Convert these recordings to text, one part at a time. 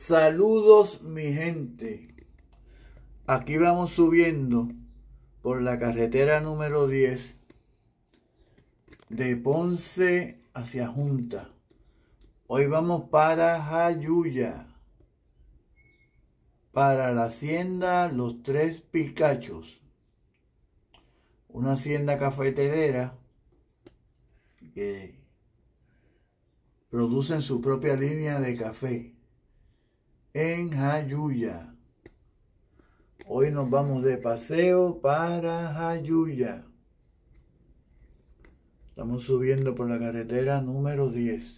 Saludos mi gente, aquí vamos subiendo por la carretera número 10 de Ponce hacia Junta. Hoy vamos para Jayuya, para la hacienda Los Tres Picachos, una hacienda cafeterera que producen su propia línea de café en Jayuya. Hoy nos vamos de paseo para Jayuya. Estamos subiendo por la carretera número 10.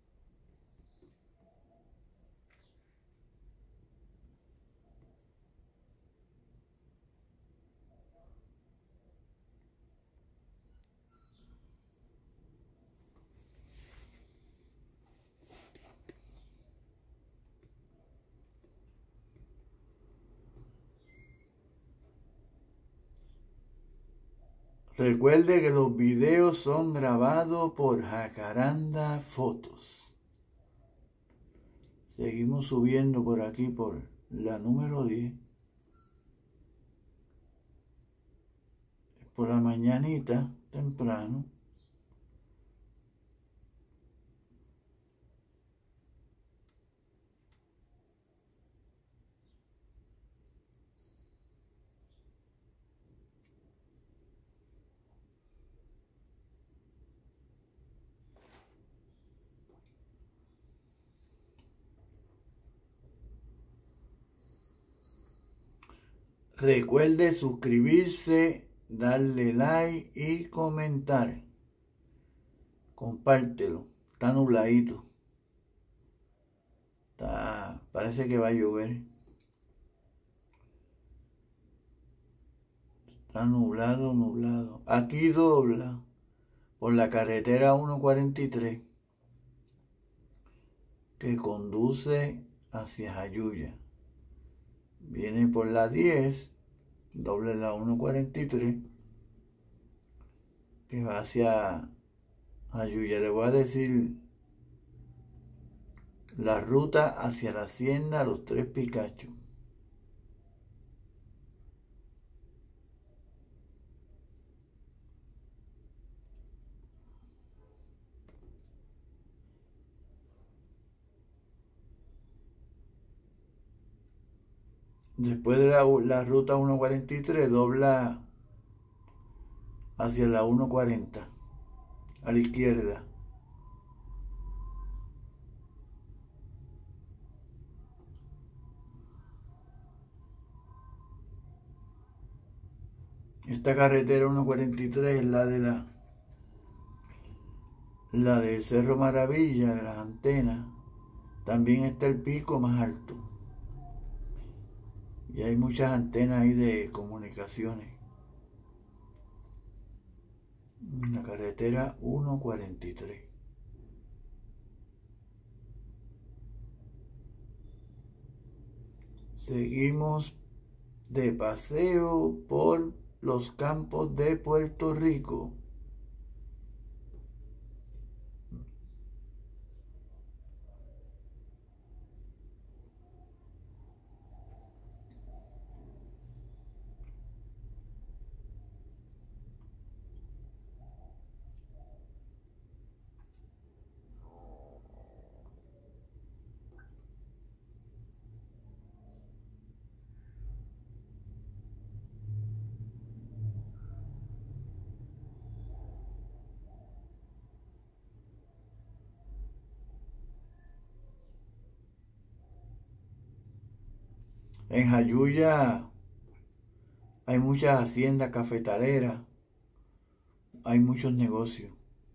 Recuerde que los videos son grabados por Jacaranda Fotos. Seguimos subiendo por aquí por la número 10. Por la mañanita, temprano. Recuerde suscribirse, darle like y comentar. Compártelo. Está nubladito. Parece que va a llover. Está nublado. Aquí dobla por la carretera 143 que conduce hacia Jayuya. Viene por la 10, doble la 143 que va hacia Jayuya. Le voy a decir la ruta hacia la hacienda Los Tres Picachos. Después de la ruta 143 dobla hacia la 140 a la izquierda. Esta carretera 143 es la del Cerro Maravilla, de las antenas. También está el pico más alto. Y hay muchas antenas ahí de comunicaciones. La carretera 143. Seguimos de paseo por los campos de Puerto Rico. En Jayuya hay muchas haciendas cafetaleras, hay muchos negocios.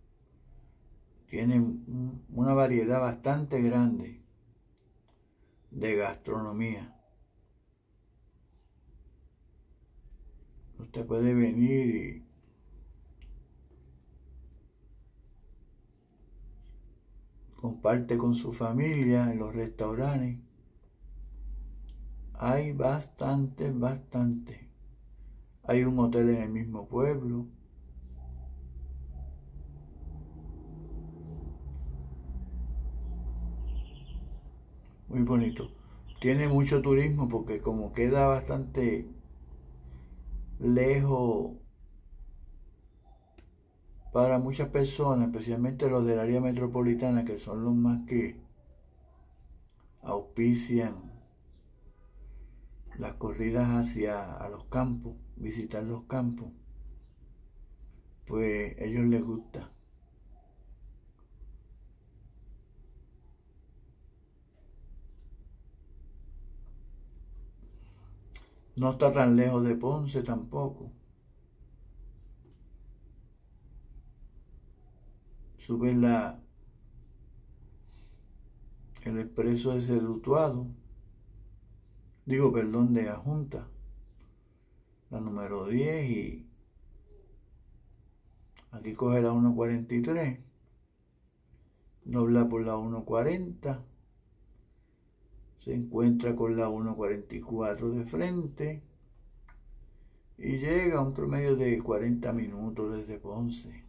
Tienen una variedad bastante grande de gastronomía. Usted puede venir y comparte con su familia en los restaurantes. Hay bastante. Hay un hotel en el mismo pueblo. muy bonito. Tiene mucho turismo porque como queda bastante lejos para muchas personas, especialmente los del área metropolitana, que son los más que auspician las corridas hacia a los campos, visitar los campos, pues a ellos les gusta. No está tan lejos de Ponce tampoco. Sube el expreso ese de Utuado, de Ajunta, la número 10, y aquí coge la 143, dobla por la 140, se encuentra con la 144 de frente y llega a un promedio de 40 minutos desde Ponce,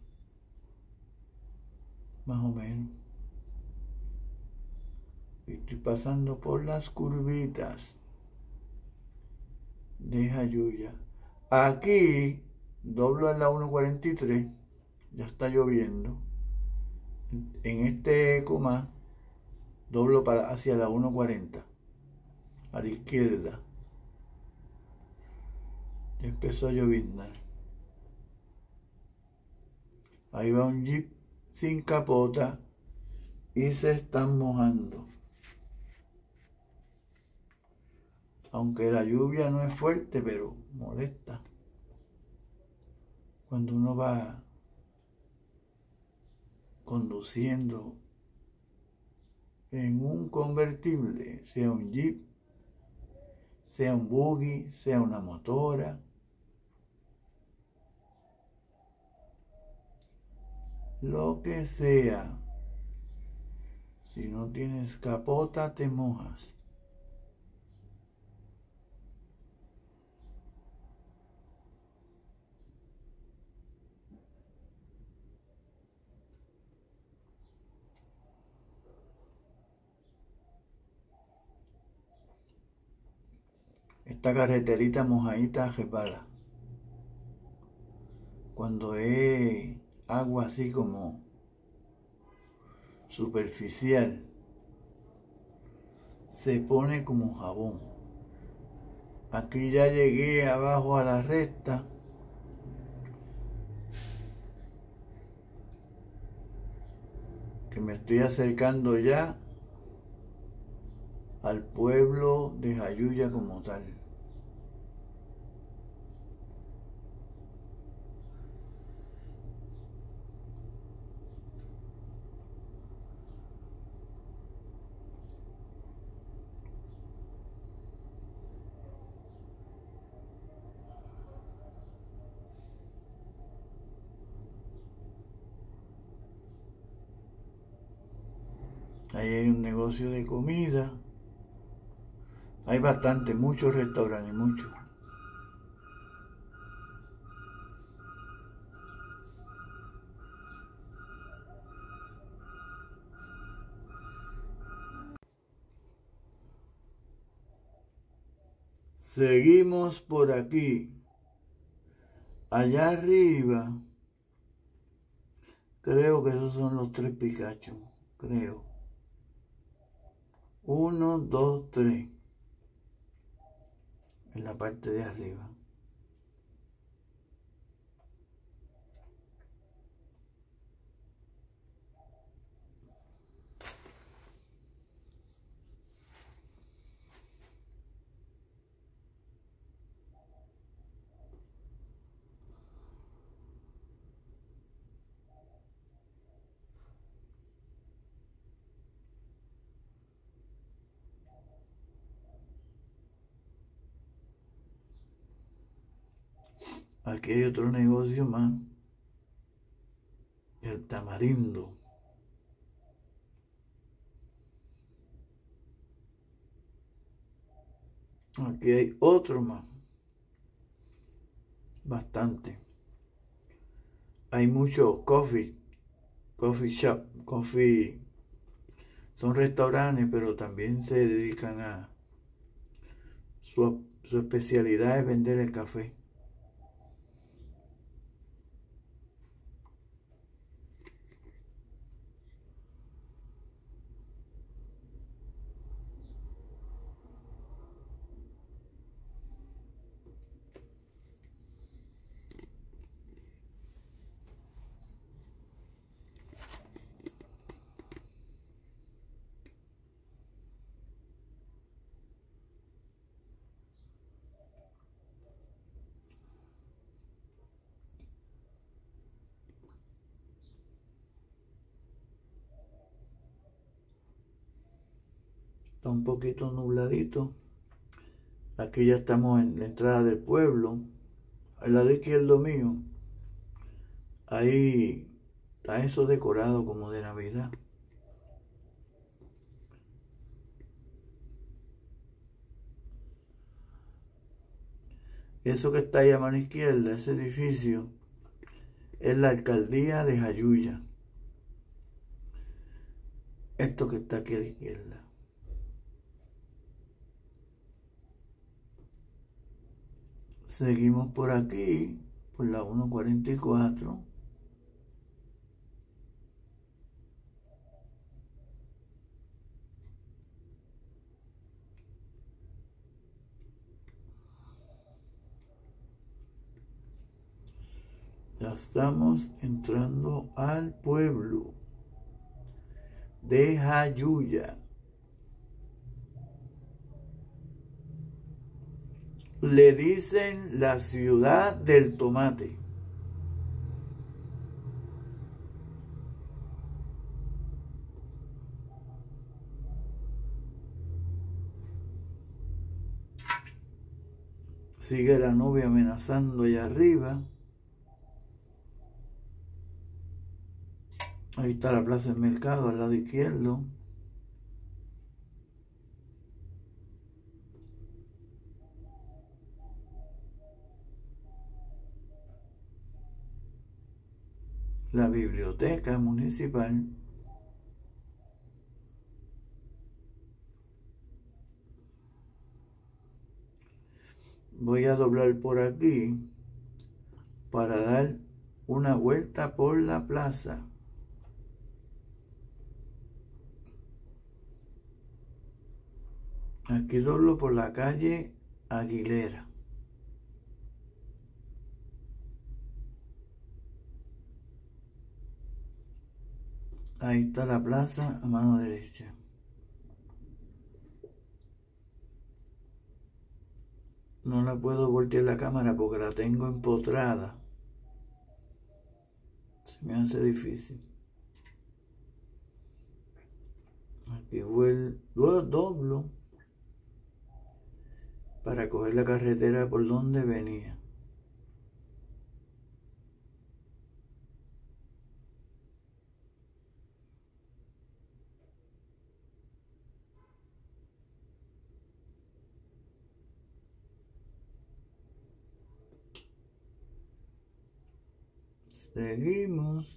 más o menos. Estoy pasando por las curvitas de Jayuya. Aquí doblo en la 143, ya está lloviendo. En este coma doblo hacia la 140, a la izquierda. Ya empezó a lloviznar. Ahí va un jeep sin capota y se están mojando. Aunque la lluvia no es fuerte, pero molesta. Cuando uno va conduciendo en un convertible, sea un jeep, sea un buggy, sea una motora, lo que sea, si no tienes capota te mojas. Esta carreterita mojadita resbala. Cuando es agua así como superficial, se pone como jabón. Aquí ya llegué abajo a la recta. Que me estoy acercando ya al pueblo de Jayuya como tal. Ahí hay un negocio de comida. Hay muchos restaurantes, muchos. Seguimos por aquí. Allá arriba, creo que esos son los 3 Pikachu, creo. 1, 2, 3. En la parte de arriba. Aquí hay otro negocio más. El Tamarindo. Aquí hay otro más. Bastante. Hay mucho coffee shop, coffee Son restaurantes, pero también se dedican a... Su especialidad es vender el café. Está un poquito nubladito. Aquí ya estamos en la entrada del pueblo. Al lado izquierdo mío, ahí está eso decorado como de Navidad. Eso que está ahí a mano izquierda, ese edificio, es la alcaldía de Jayuya. Esto que está aquí a la izquierda. Seguimos por aquí, por la 144. Ya estamos entrando al pueblo de Jayuya. Le dicen la ciudad del tomate. Sigue la nube amenazando allá arriba. Ahí está la plaza del mercado al lado izquierdo. La biblioteca municipal. Voy a doblar por aquí para dar una vuelta por la plaza. Aquí doblo por la calle Aguilera. Ahí está la plaza a mano derecha. No la puedo voltear la cámara porque la tengo empotrada. Se me hace difícil. Aquí vuelvo, doblo para coger la carretera por donde venía. Seguimos.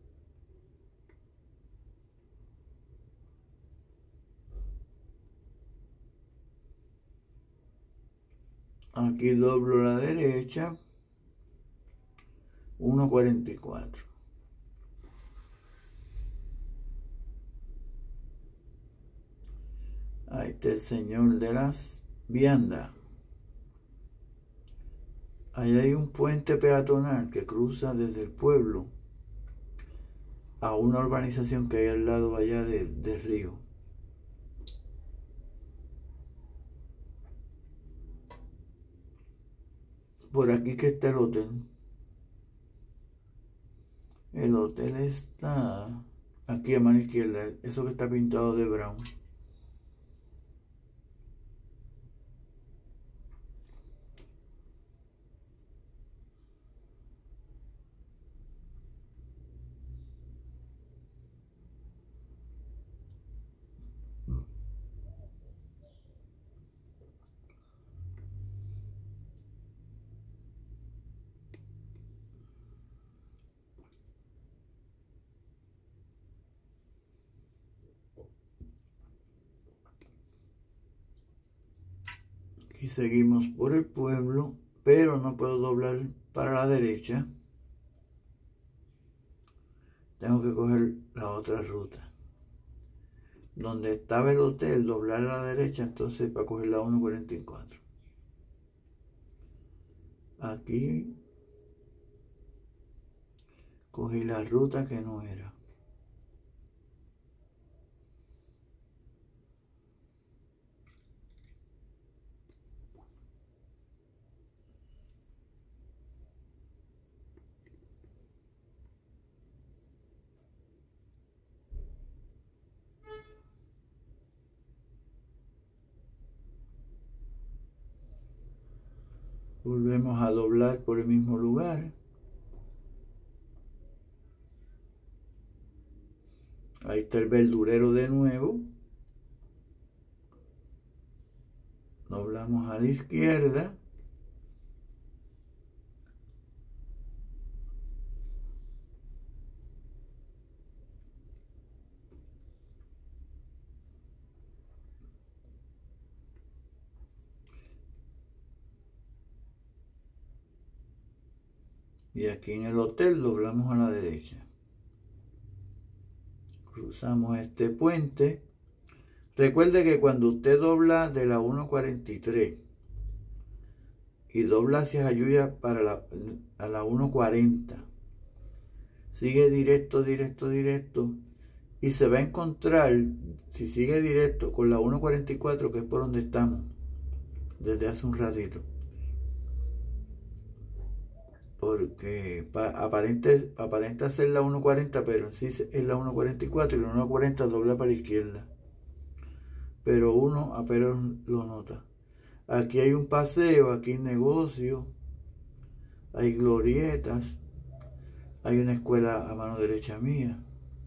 Aquí doblo a la derecha. 144. Ahí está el señor de las viandas. Ahí hay un puente peatonal que cruza desde el pueblo a una urbanización que hay al lado allá del río. Por aquí que está el hotel. El hotel está aquí a mano izquierda, eso que está pintado de brown. Aquí seguimos por el pueblo, pero no puedo doblar para la derecha. Tengo que coger la otra ruta. Donde estaba el hotel, doblar a la derecha, entonces para coger la 144. Aquí cogí la ruta que no era. Volvemos a doblar por el mismo lugar. Ahí está el verdurero de nuevo. Doblamos a la izquierda. Y aquí en el hotel doblamos a la derecha. Cruzamos este puente. Recuerde que cuando usted dobla de la 143 y dobla hacia Jayuya a la 140, sigue directo, directo, directo, y se va a encontrar, si sigue directo, con la 144, que es por donde estamos desde hace un ratito. Porque aparenta ser la 140, pero en sí es la 144 y la 140 dobla para la izquierda. Pero uno apenas lo nota. Aquí hay un paseo, aquí hay negocio, hay glorietas, hay una escuela a mano derecha mía.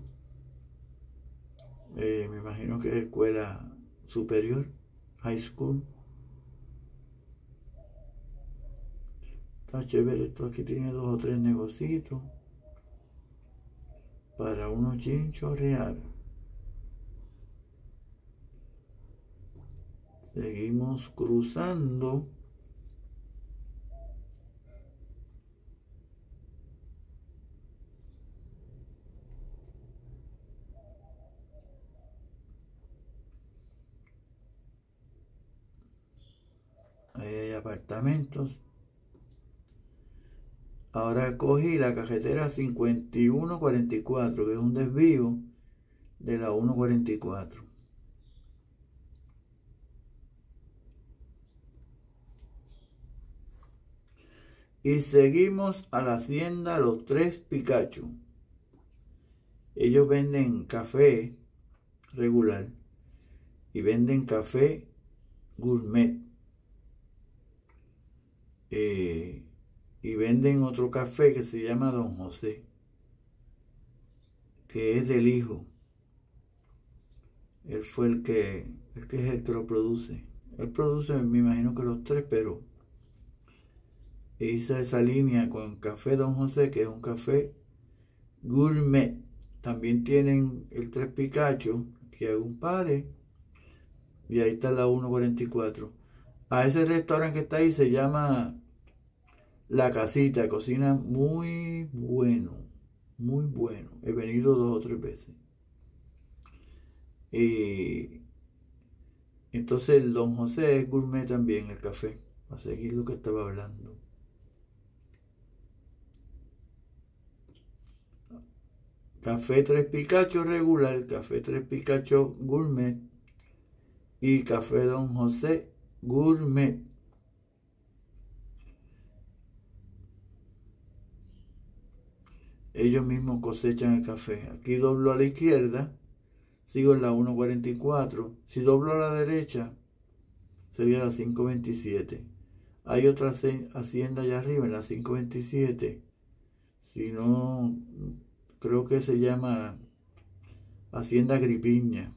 Me imagino que es escuela superior, high school. Está chévere esto, aquí tiene 2 o 3 negocios para unos chinchorrear. Seguimos cruzando. Ahí hay apartamentos. Ahora cogí la carretera 5144, que es un desvío de la 144. Y seguimos a la hacienda Los Tres Pikachu. Ellos venden café regular y venden café gourmet. Y venden otro café que se llama Don José, que es del hijo. Él fue el que es el que lo produce. Él produce, me imagino que los 3, pero hice esa línea con Café Don José, que es un café gourmet. También tienen el 3 Pikachu, que hay un pare, y ahí está la 144. A ese restaurante que está ahí se llama La Casita, cocina muy bueno, muy bueno. He venido 2 o 3 veces. Y entonces el Don José es gourmet también, el café, a seguir lo que estaba hablando. Café 3 Pikachu regular, café 3 Pikachu gourmet y café Don José gourmet. Ellos mismos cosechan el café. Aquí doblo a la izquierda, sigo en la 144. Si doblo a la derecha, sería la 527. Hay otra hacienda allá arriba, en la 527. Si no, creo que se llama Hacienda Gripiña,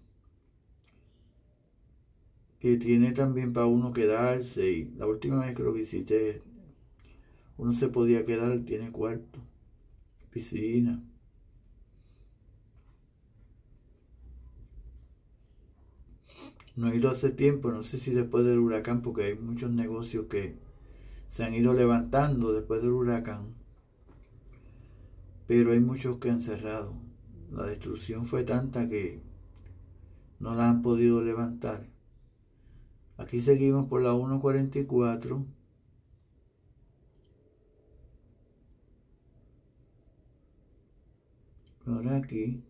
que tiene también para uno quedarse. Y la última vez que lo visité, uno se podía quedar, tiene cuarto, piscina. No he ido hace tiempo, no sé si después del huracán, porque hay muchos negocios que se han ido levantando después del huracán, pero hay muchos que han cerrado. La destrucción fue tanta que no la han podido levantar. Aquí seguimos por la 144. Ahora aquí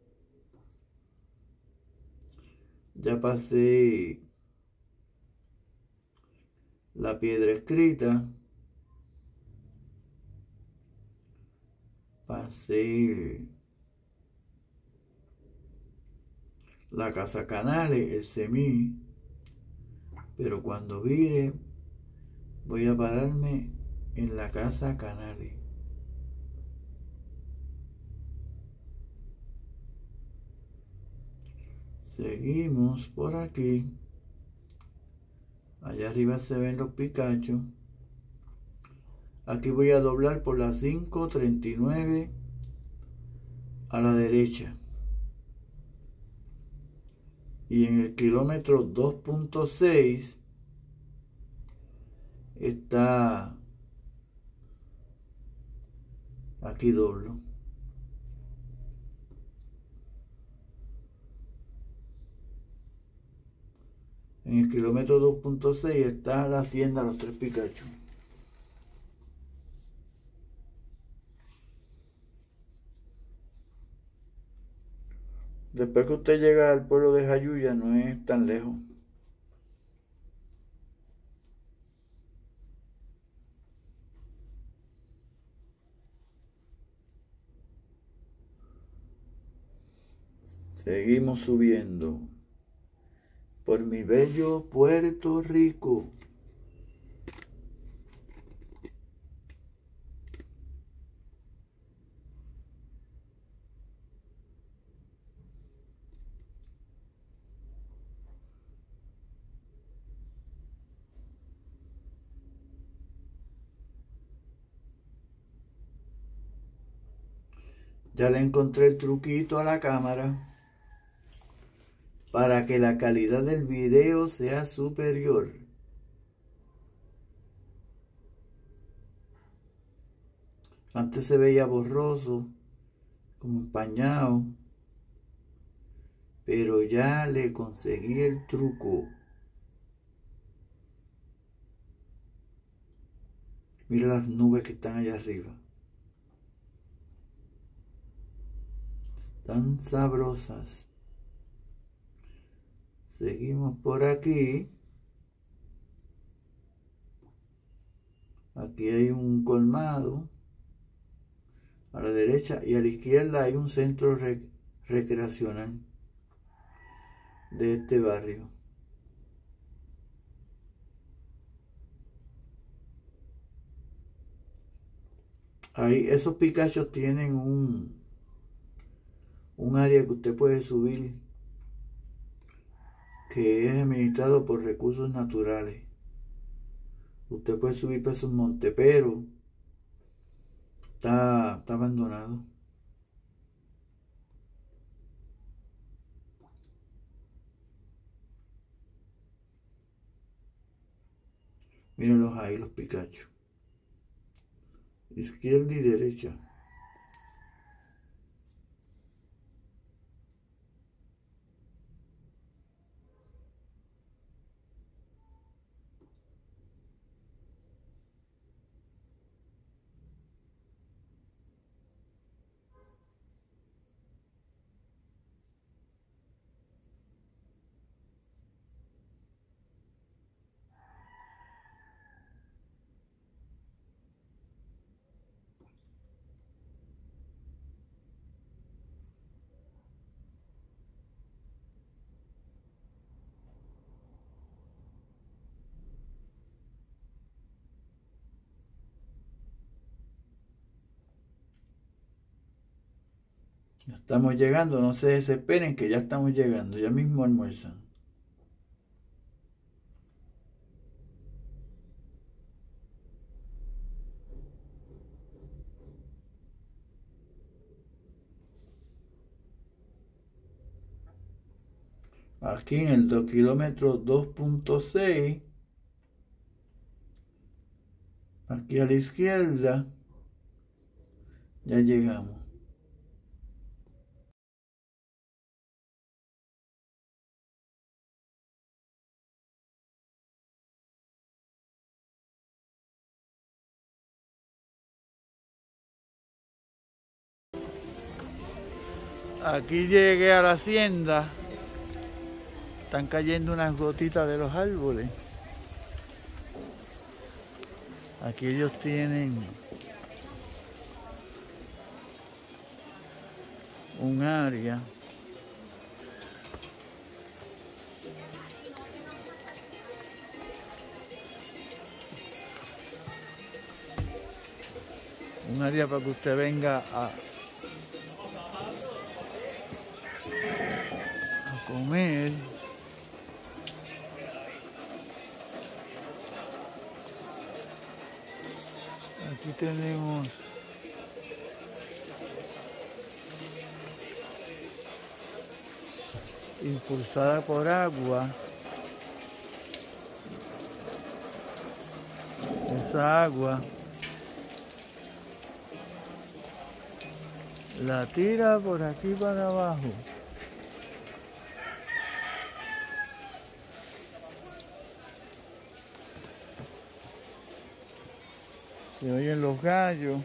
ya pasé la piedra escrita, pasé la casa Canales, el Semí, pero cuando vire voy a pararme en la casa Canales. Seguimos por aquí. Allá arriba se ven los Picachos. Aquí voy a doblar por la 539 a la derecha. Y en el kilómetro 2.6 está, aquí doblo. En el kilómetro 2.6 está la hacienda Los Tres Picachos. Después que usted llega al pueblo de Jayuya, no es tan lejos. Seguimos subiendo por mi bello Puerto Rico. Ya le encontré el truquito a la cámara para que la calidad del video sea superior. Antes se veía borroso, como empañado, pero ya le conseguí el truco. Mira las nubes que están allá arriba. Están sabrosas. Seguimos por aquí. Aquí hay un colmado. A la derecha y a la izquierda hay un centro recreacional de este barrio. Ahí esos Picachos tienen un área que usted puede subir, que es administrado por recursos naturales. Usted puede subir para esos montes, pero está abandonado. Mírenlos ahí, los Picachos. Izquierda y derecha. Ya estamos llegando, no se desesperen que ya estamos llegando, ya mismo almuerzan. Aquí en el 2 kilómetros 2.6, aquí a la izquierda, ya llegamos. Aquí llegué a la hacienda. Están cayendo unas gotitas de los árboles. Aquí ellos tienen un área para que usted venga a comer. Aquí tenemos impulsada por agua. Esa agua la tira por aquí para abajo. Se oyen los gallos.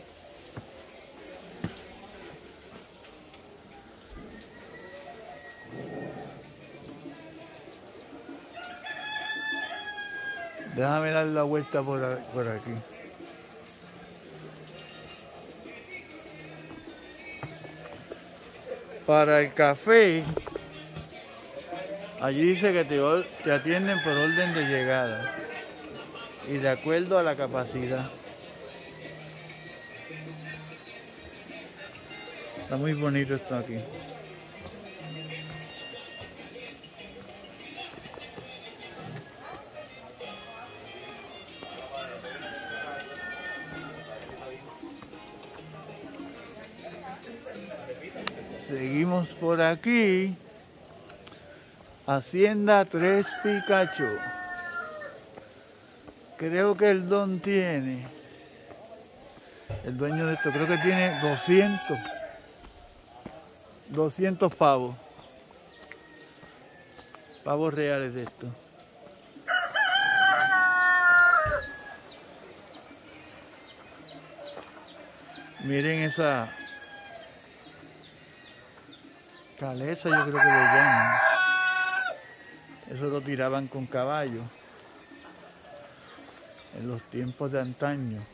Déjame dar la vuelta por aquí. Para el café, allí dice que te atienden por orden de llegada y de acuerdo a la capacidad. Está muy bonito esto aquí. Seguimos por aquí. Hacienda Tres Picacho. Creo que el don tiene, el dueño de esto, creo que tiene 200 pavos. Pavos reales de esto. Miren esa caleza, yo creo que le llaman. Eso lo tiraban con caballo en los tiempos de antaño.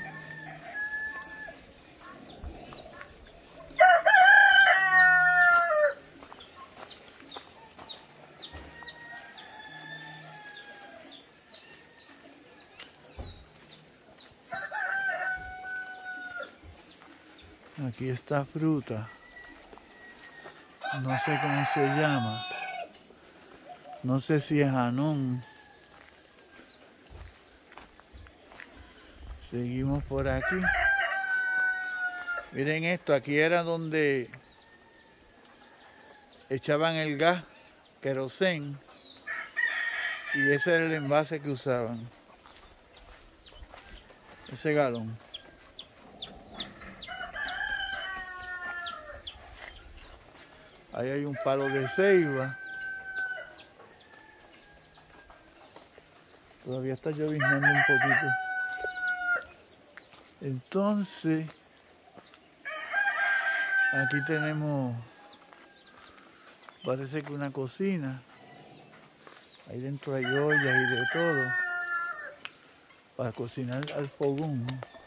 Aquí está fruta. No sé cómo se llama. No sé si es anón. Seguimos por aquí. Miren esto, aquí era donde echaban el gas, querosén, y ese era el envase que usaban. Ese galón. Ahí hay un palo de ceiba. Todavía está lloviznando un poquito. Entonces, aquí tenemos, parece que una cocina. Ahí dentro hay ollas y de todo para cocinar al fogón.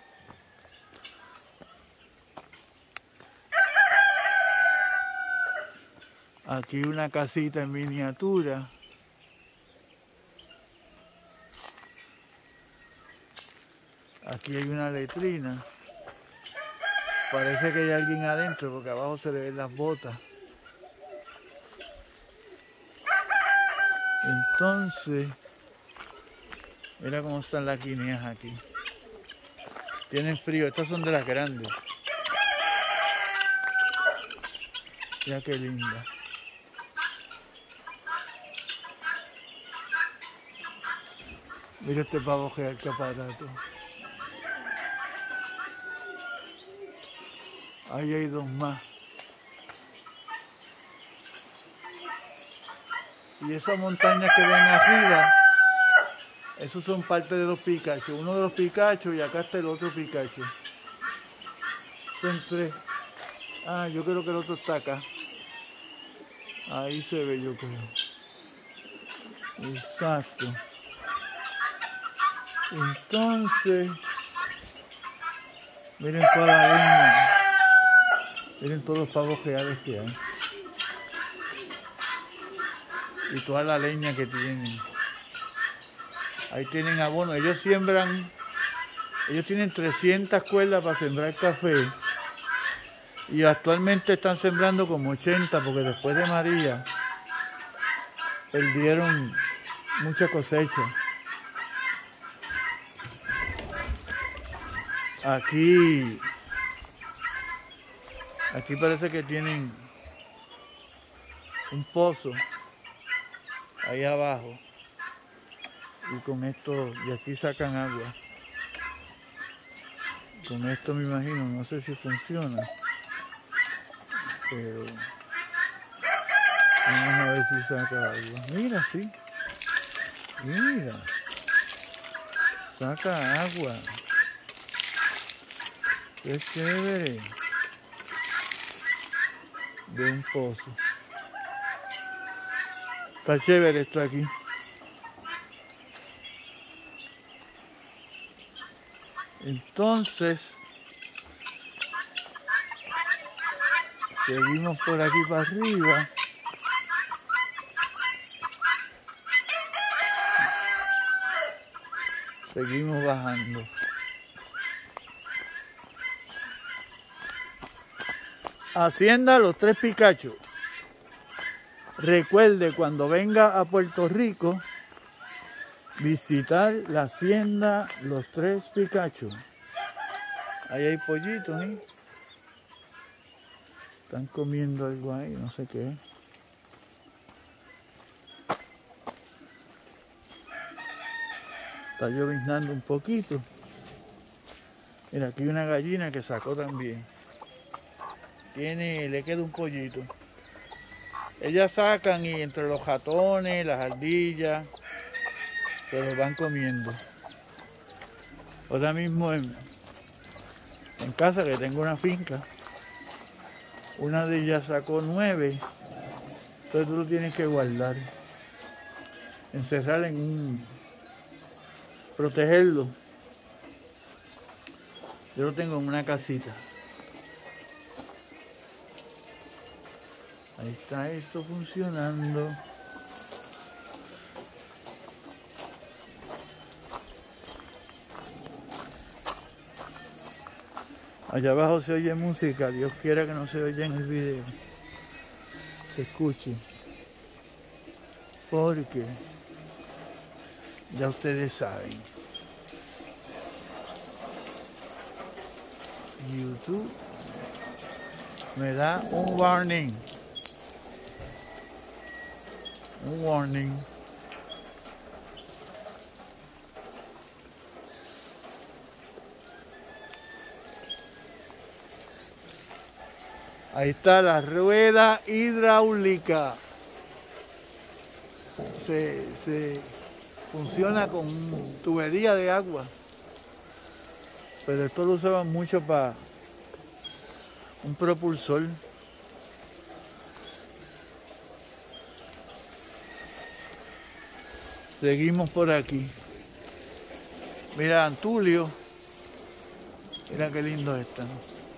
Aquí una casita en miniatura. Aquí hay una letrina. Parece que hay alguien adentro porque abajo se le ven las botas. Entonces, mira cómo están las guineas aquí. Tienen frío, estas son de las grandes. Mira qué linda. Mira este pavo real, qué aparato. Ahí hay dos más. Y esas montañas que ven arriba, esos son parte de los Pikachu. Uno de los Pikachu y acá está el otro Pikachu. Son tres. Ah, yo creo que el otro está acá. Ahí se ve, yo creo. Exacto. Entonces, miren toda la leña. Miren todos los pavos reales que hay. Y toda la leña que tienen. Ahí tienen abono. Ellos siembran, ellos tienen 300 cuerdas para sembrar café. Y actualmente están sembrando como 80 porque después de María perdieron mucha cosecha. Aquí parece que tienen un pozo ahí abajo y con esto, y aquí sacan agua. Con esto me imagino, no sé si funciona, pero vamos a ver si saca agua. Mira, sí, mira, saca agua. Qué chévere. De un pozo. Está chévere esto aquí. Entonces, seguimos por aquí para arriba. Seguimos bajando. Hacienda Los Tres Pikachu. Recuerde cuando venga a Puerto Rico visitar la hacienda Los Tres Pikachu. Ahí hay pollitos, ¿eh? Están comiendo algo ahí, no sé qué es. Está lloviznando un poquito. Mira, aquí hay una gallina que sacó también. Le queda un pollito. Ellas sacan y entre los ratones, las ardillas, se los van comiendo. Ahora mismo en casa, que tengo una finca, una de ellas sacó 9, entonces tú lo tienes que guardar, encerrar en un, protegerlo. Yo lo tengo en una casita. Ahí está esto funcionando. Allá abajo se oye música, Dios quiera que no se oye en el video. Se escuche. Porque ya ustedes saben. YouTube me da un warning. Un warning. Ahí está la rueda hidráulica. Se funciona con tubería de agua. Pero esto lo usaban mucho para un propulsor. Seguimos por aquí. Mira, Antulio. Mira qué lindo están.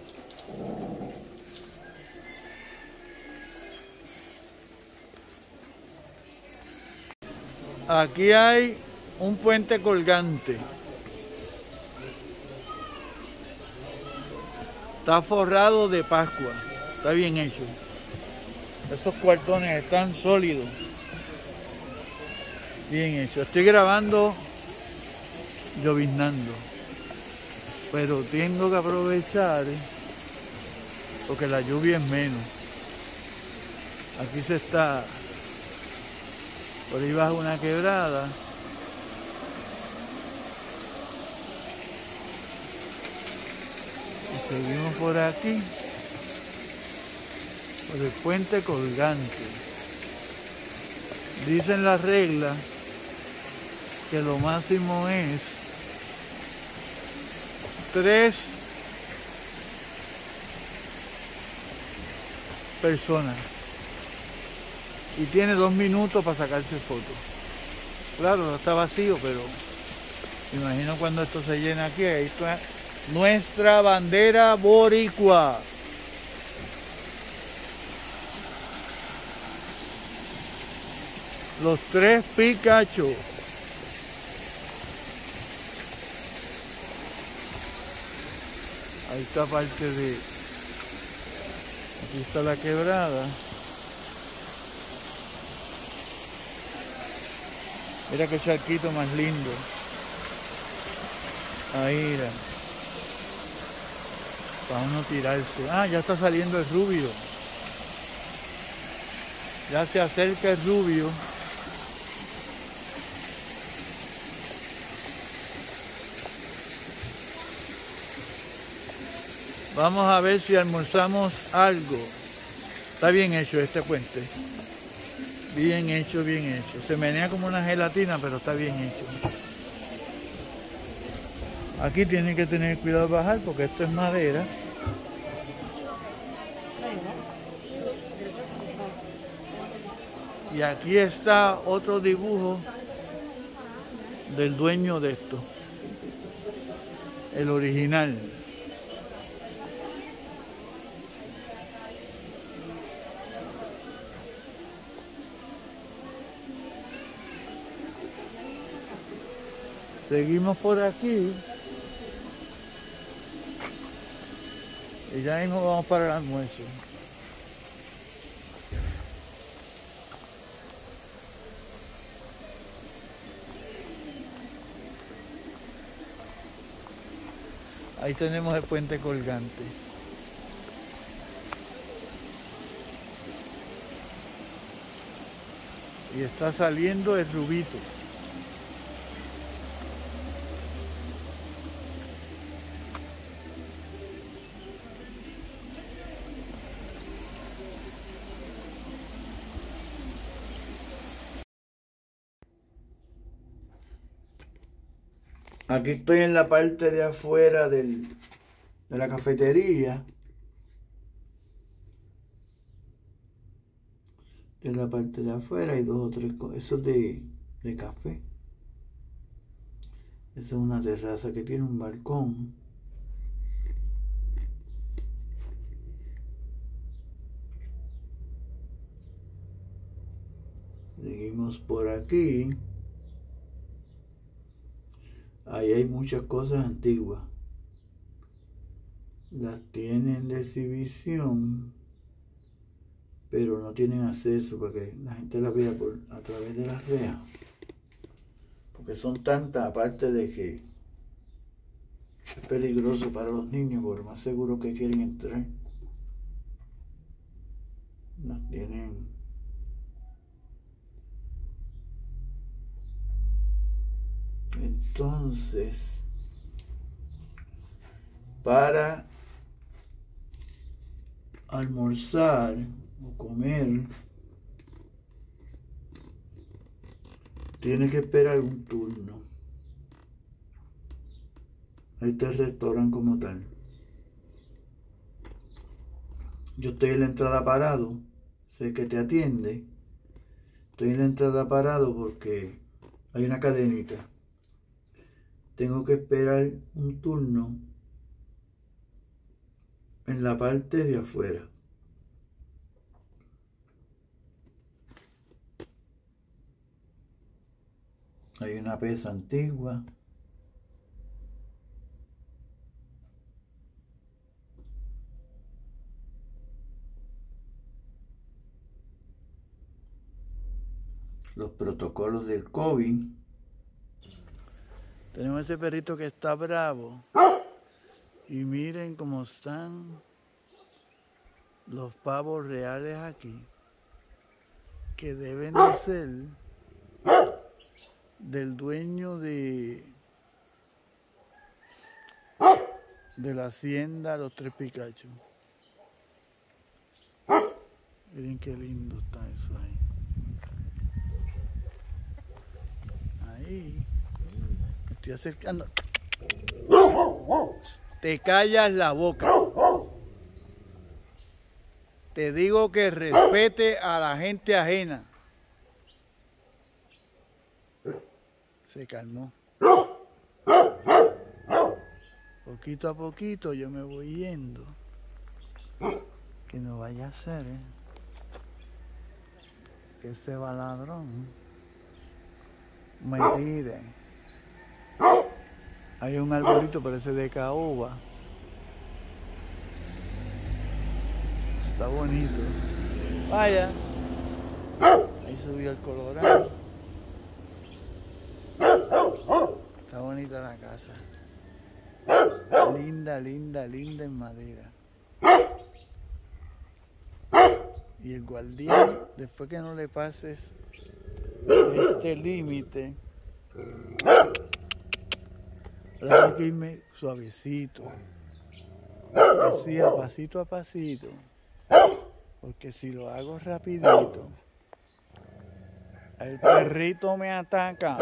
Aquí hay un puente colgante. Está forrado de Pascua. Está bien hecho. Esos cuartones están sólidos. Bien hecho. Estoy grabando lloviznando, pero tengo que aprovechar porque la lluvia es menos. Aquí se está, por ahí bajo una quebrada Seguimos por aquí, por el puente colgante. Dicen las reglas que lo máximo es 3 personas y tiene 2 minutos para sacarse fotos. Claro, no está vacío, pero imagino cuando esto se llena aquí. Ahí está nuestra bandera boricua. Los 3 Pikachu. Ahí está parte de... Aquí está la quebrada. Mira qué charquito más lindo. Ahí, mira. Para uno tirarse. Ah, ya está saliendo el rubio. Ya se acerca el rubio. Vamos a ver si almorzamos algo. Está bien hecho este puente. Bien hecho, bien hecho. Se menea como una gelatina, pero está bien hecho. Aquí tienen que tener cuidado de bajar porque esto es madera. Y aquí está otro dibujo del dueño de esto. El original. Seguimos por aquí. Y ya mismo vamos para el almuerzo. Ahí tenemos el puente colgante. Y está saliendo el rubito. Aquí estoy en la parte de afuera de la cafetería. De la parte de afuera hay 2 o 3 cosas. Eso es de café. Esa es una terraza que tiene un balcón. Seguimos por aquí. Ahí hay muchas cosas antiguas. Las tienen de exhibición, pero no tienen acceso para que la gente las vea a través de las rejas. Porque son tantas, aparte de que es peligroso para los niños, por lo más seguro que quieren entrar. Las tienen. Entonces, para almorzar o comer, tiene que esperar un turno. Ahí está el restaurante como tal. Yo estoy en la entrada parado, sé que te atiende. Estoy en la entrada parado porque hay una cadenita. Tengo que esperar un turno en la parte de afuera. Hay una pesa antigua. Los protocolos del COVID. Tenemos ese perrito que está bravo. Y miren cómo están los pavos reales aquí. Que deben de ser del dueño de de la hacienda Los Tres Picachos. Miren qué lindo está eso ahí. Ahí. Me estoy acercando. Te callas la boca. Te digo que respete a la gente ajena. Se calmó. Poquito a poquito yo me voy yendo. Que no vaya a ser, que ese baladrón me tire. Hay un arbolito, parece de caoba. Está bonito. Vaya. Ahí subió el colorado. Está bonita la casa. Linda, linda, linda en madera. Y el guardián, después que no le pases este límite, hay que irme suavecito. Así, a pasito. Porque si lo hago rapidito, el perrito me ataca.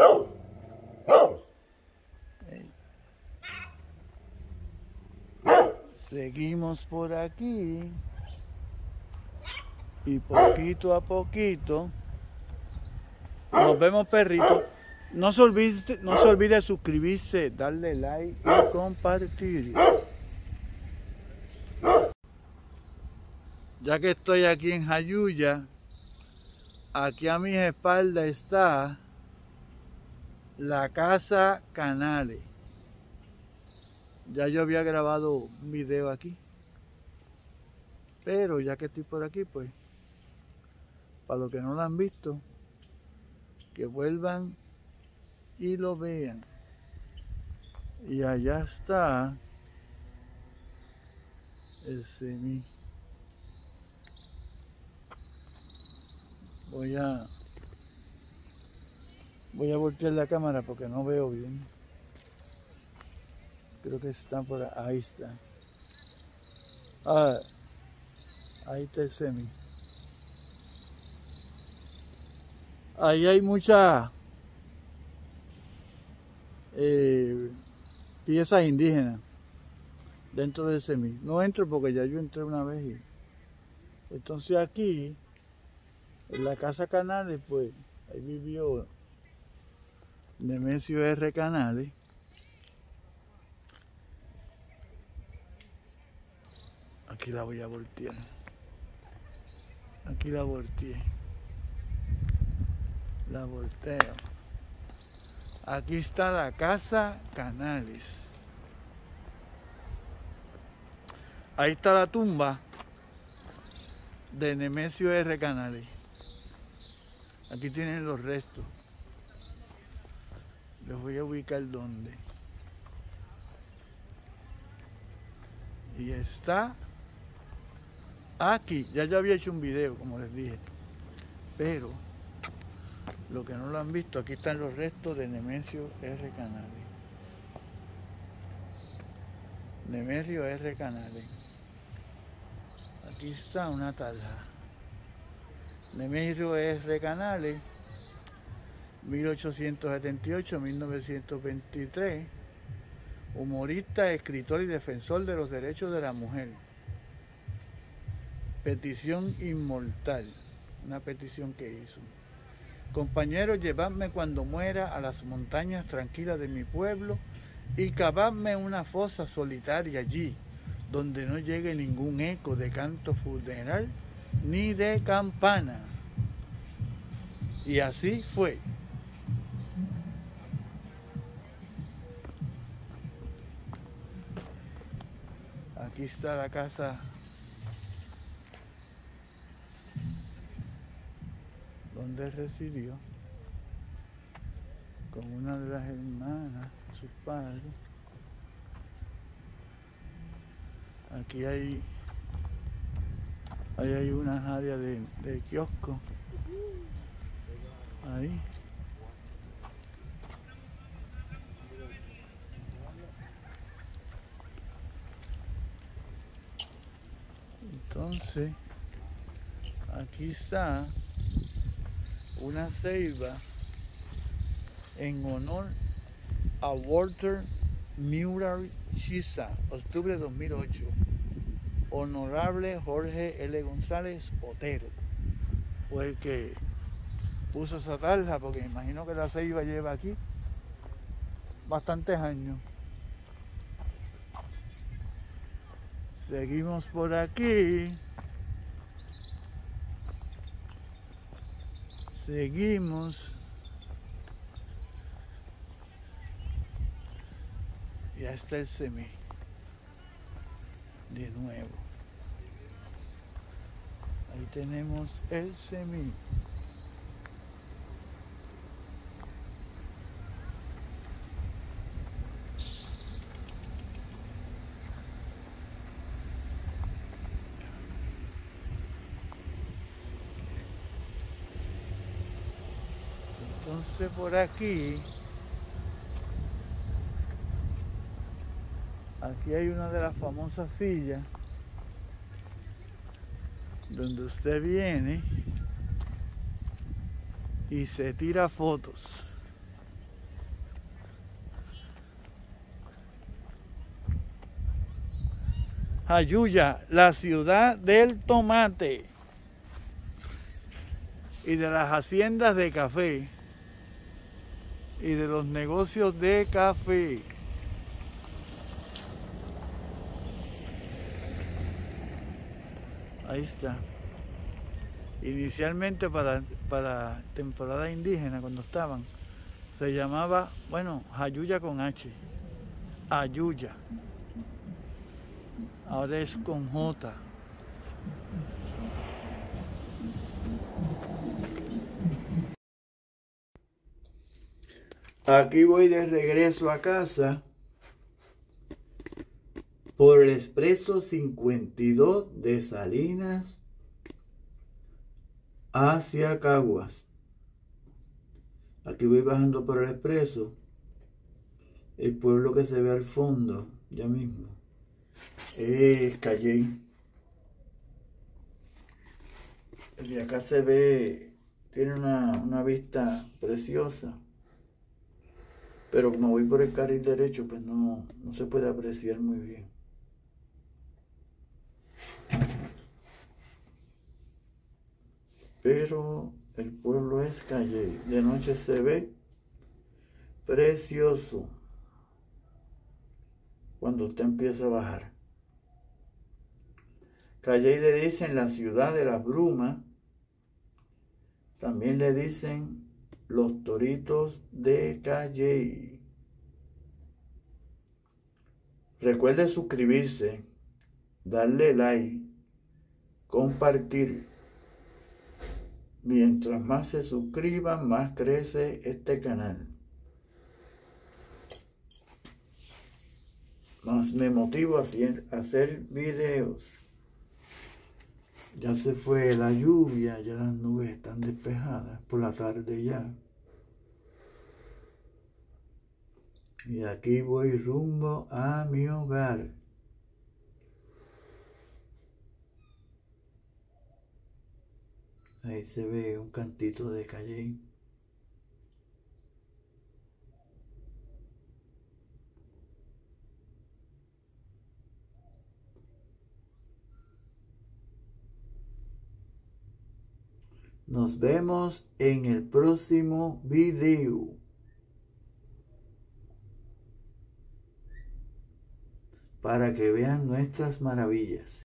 Seguimos por aquí. Y poquito a poquito nos vemos, perrito. No se olvide suscribirse, darle like y compartir. Ya que estoy aquí en Jayuya, aquí a mis espaldas está la Casa Canales. Ya yo había grabado un video aquí, pero ya que estoy por aquí, pues para los que no lo han visto, que vuelvan y lo vean. Y allá está el semí. Voy a voltear la cámara porque no veo bien. Creo que está por ahí. Ahí está. Ah, ahí está el semí. Ahí hay muchas piezas indígenas dentro del semí. No entro porque ya yo entré una vez. Entonces aquí, en la Casa Canales, pues, ahí vivió Nemesio R. Canales. Aquí la voy a voltear. Aquí la volteé. La volteo. Aquí está la Casa Canales. Ahí está la tumba de Nemesio R. Canales. Aquí tienen los restos. Les voy a ubicar dónde. Y está aquí. Ya yo había hecho un video, como les dije. Pero lo que no lo han visto, aquí están los restos de Nemesio R. Canales. Nemesio R. Canales. Aquí está una talja. Nemesio R. Canales, 1878-1923, humorista, escritor y defensor de los derechos de la mujer. Petición inmortal, una petición que hizo. Compañeros, llevadme cuando muera a las montañas tranquilas de mi pueblo y cavadme una fosa solitaria allí, donde no llegue ningún eco de canto funeral ni de campana. Y así fue. Aquí está la casa donde residió con una de las hermanas, sus padres. Aquí hay unas áreas de kiosco. Ahí. Entonces, aquí está una ceiba en honor a Walter Murray Chisa, octubre de 2008. Honorable Jorge L. González Otero fue el que puso esa tarja, porque me imagino que la ceiba lleva aquí bastantes años. Seguimos por aquí. Seguimos. Ya está el semí. De nuevo. Ahí tenemos el semí. Entonces por aquí hay una de las famosas sillas donde usted viene y se tira fotos. Jayuya, la ciudad del tomate y de las haciendas de café y de los negocios de café. Ahí está. Inicialmente para temporada indígena, cuando estaban, se llamaba, bueno, Jayuya con H, Ayuya. Ahora es con J. Aquí voy de regreso a casa por el expreso 52 de Salinas hacia Caguas. Aquí voy bajando por el expreso. El pueblo que se ve al fondo, ya mismo, es Calley. Desde acá se ve, tiene una vista preciosa. Pero como voy por el carril derecho, pues no se puede apreciar muy bien. Pero el pueblo es Calley. De noche se ve precioso cuando usted empieza a bajar. Calley le dicen la ciudad de las brumas. También le dicen los toritos de Calley. Recuerde suscribirse, darle like, compartir. Mientras más se suscriban, más crece este canal. Más me motivo a hacer videos. Ya se fue la lluvia, ya las nubes están despejadas por la tarde ya. Y aquí voy rumbo a mi hogar. Ahí se ve un cantito de Calley. Nos vemos en el próximo video. Para que vean nuestras maravillas.